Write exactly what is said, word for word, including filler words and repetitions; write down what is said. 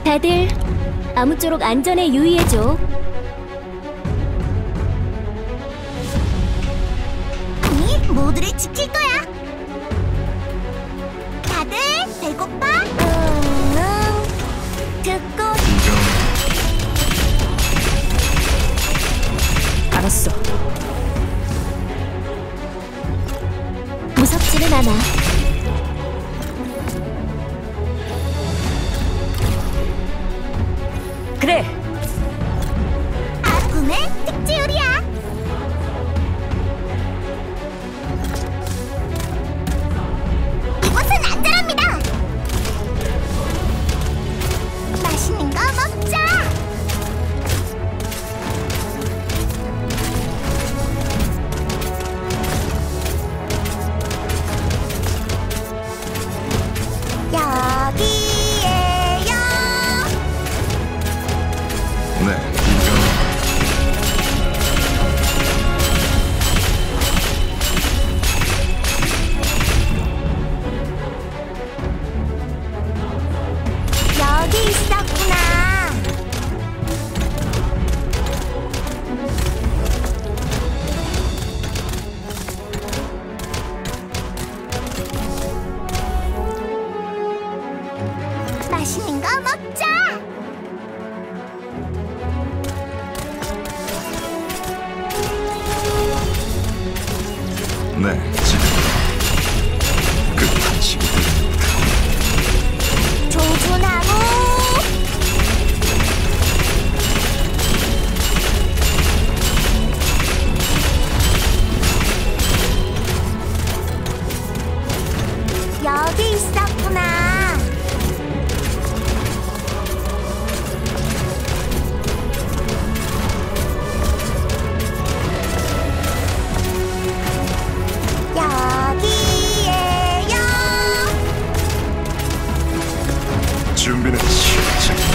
다들 아무쪼록 안전에 유의해줘. 아니, 모두를 지킬 거야. 다들 배고파? 응, 응. 듣고 알았어. 무섭지는 않아. 그래. 아꿈의 특지 요리야. 이곳은 안전합니다. 맛있는 거 먹자. 여기에요. 네. 여기 있었구나. 맛있는 거 먹자. 네, 지금 급한 시기들. 조주나무. 여기 있었구나. 여기에요. 준비는 시작.